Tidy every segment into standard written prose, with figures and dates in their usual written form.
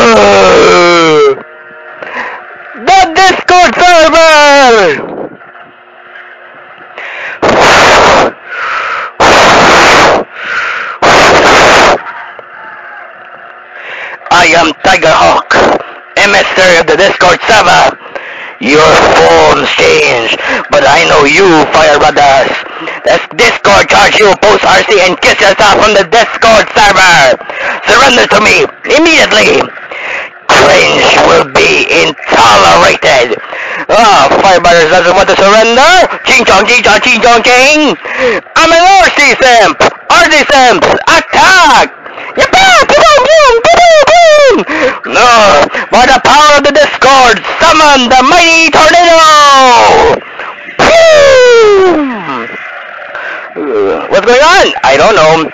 The Discord server! I am Tigerhawk, emissary of the Discord server. Your phones changed, but I know you, Fire Brothers. This Discord charge you, post Arcee and kiss yourself from the Discord server. Surrender to me, immediately. Cringe will be intolerated. Fire Brothers doesn't want to surrender. Ching chong, ching chong, ching chong, ching. I'm an Arcee simp. Arcee simps, attack! Boom, boom, boom, boom! No, by the power of the Discord, summon the mighty tornado! Boom! What's going on? I don't know.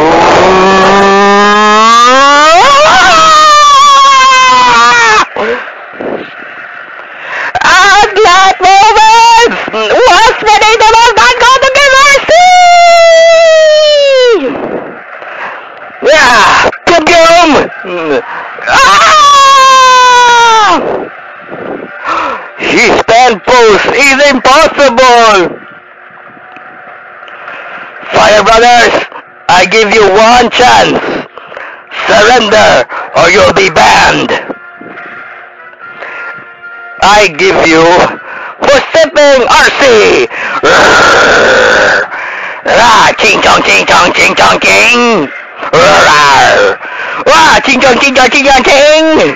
Last moments! What's the name of that going to give Arcee? Yeah! Boom, boom! His stand post is impossible! Fire Brothers, I give you one chance. Surrender or you'll be banned. I give you for sipping Arcee. Ching chong, ching chong, ching chong, king. Ching chong, ching chong, ching chong, king.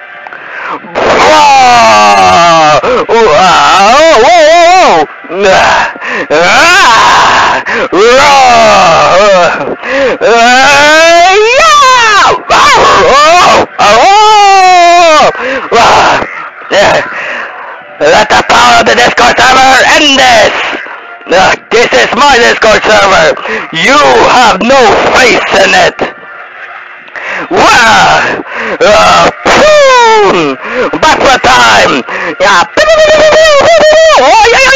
Let the power of the Discord server end this! This is my Discord server! You have no faith in it! Boom! Back for time! Yeah! Oh, yeah,